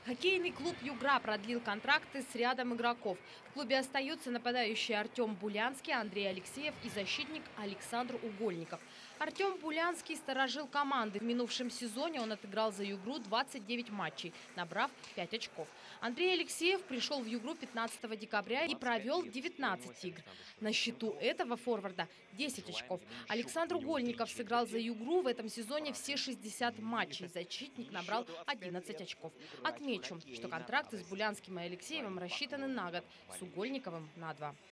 Хоккейный клуб «Югра» продлил контракты с рядом игроков. В клубе остаются нападающие Артем Булянский, Андрей Алексеев и защитник Александр Угольников. Артем Булянский сторожил команды. В минувшем сезоне он отыграл за «Югру» 29 матчей, набрав 5 очков. Андрей Алексеев пришел в «Югру» 15 декабря и провел 19 игр. На счету этого форварда 10 очков. Александр Угольников сыграл за «Югру» в этом сезоне все 60 матчей. Защитник набрал 11 очков. Отмечу, что контракты с Булянским и Алексеевым рассчитаны на год, с Угольниковым на 2.